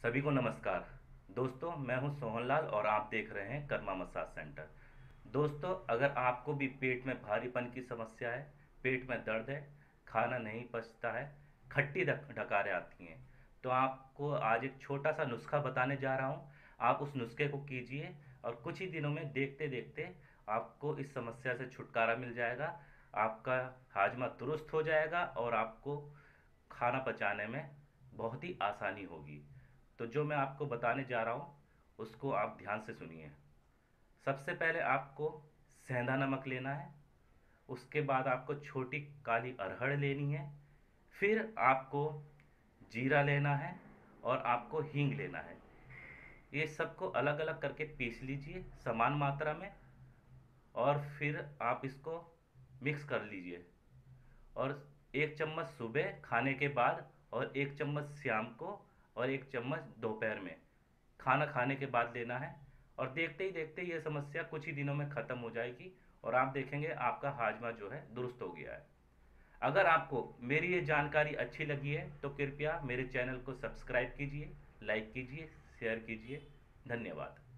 सभी को नमस्कार। दोस्तों, मैं हूं सोहनलाल और आप देख रहे हैं कर्मा मसाज सेंटर। दोस्तों, अगर आपको भी पेट में भारीपन की समस्या है, पेट में दर्द है, खाना नहीं पचता है, खट्टी डकारें आती हैं, तो आपको आज एक छोटा सा नुस्खा बताने जा रहा हूं। आप उस नुस्खे को कीजिए और कुछ ही दिनों में देखते देखते आपको इस समस्या से छुटकारा मिल जाएगा। आपका हाजमा दुरुस्त हो जाएगा और आपको खाना पचाने में बहुत ही आसानी होगी। तो जो मैं आपको बताने जा रहा हूँ उसको आप ध्यान से सुनिए। सबसे पहले आपको सेंधा नमक लेना है। उसके बाद आपको छोटी काली अरहर लेनी है। फिर आपको जीरा लेना है और आपको हींग लेना है। ये सबको अलग अलग करके पीस लीजिए समान मात्रा में और फिर आप इसको मिक्स कर लीजिए। और एक चम्मच सुबह खाने के बाद और एक चम्मच शाम को और एक चम्मच दोपहर में खाना खाने के बाद लेना है। और देखते ही देखते ये समस्या कुछ ही दिनों में ख़त्म हो जाएगी और आप देखेंगे आपका हाजमा जो है दुरुस्त हो गया है। अगर आपको मेरी ये जानकारी अच्छी लगी है तो कृपया मेरे चैनल को सब्सक्राइब कीजिए, लाइक कीजिए, शेयर कीजिए। धन्यवाद।